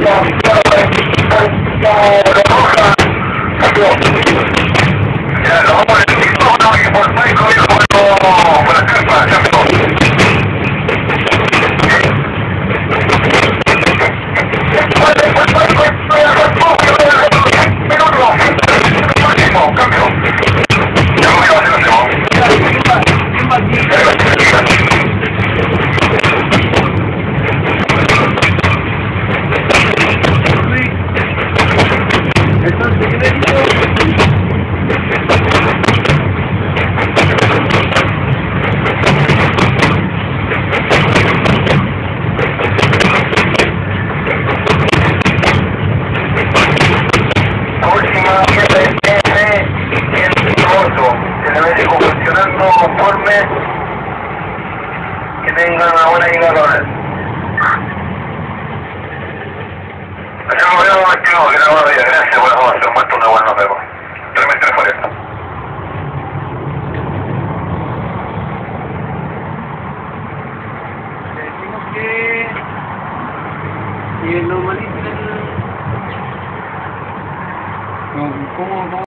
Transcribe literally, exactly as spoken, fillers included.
Ya, lo vamos a decir, no, que por Maico y por la carpa, ya me voy. Conforme que tengan una buena indicadora. Hacemos bien un activo, que no va a ver, gracias, bueno, vamos a hacer un muerto, una buena nos vemos. Tres metros por esto. Le decimos que si normalicen el... ¿Cómo, cómo